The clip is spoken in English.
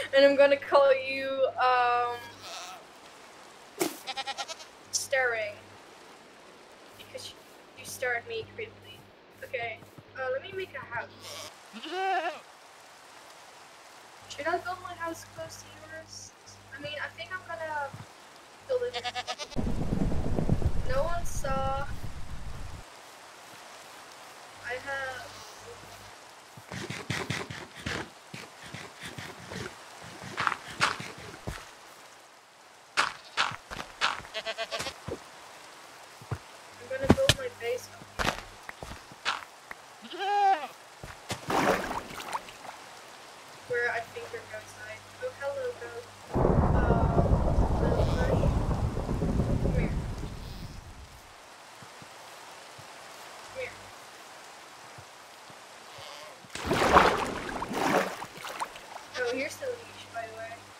And I'm gonna call you, staring. Because you stare at me creepily. Okay, let me make a house. Should I build my house close to yours? I mean, I think I'm gonna build it. No one saw. I have. I'm gonna build my base up here. Where I think you're outside. Oh, hello, goat. Little bush. Come here. Come here. Oh, here's the leash, by the way.